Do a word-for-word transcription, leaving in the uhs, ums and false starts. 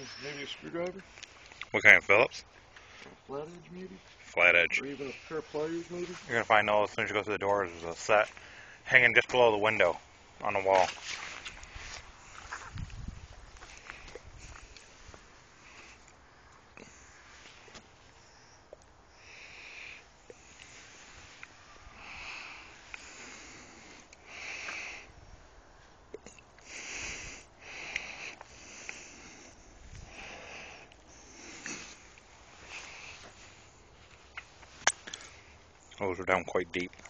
maybe a screwdriver? What kind, Phillips? A flat edge, maybe? Flat edge. Or even a pair of pliers, maybe? You're going to find those as soon as you go through the door. There's a set hanging just below the window on the wall. Those are down quite deep.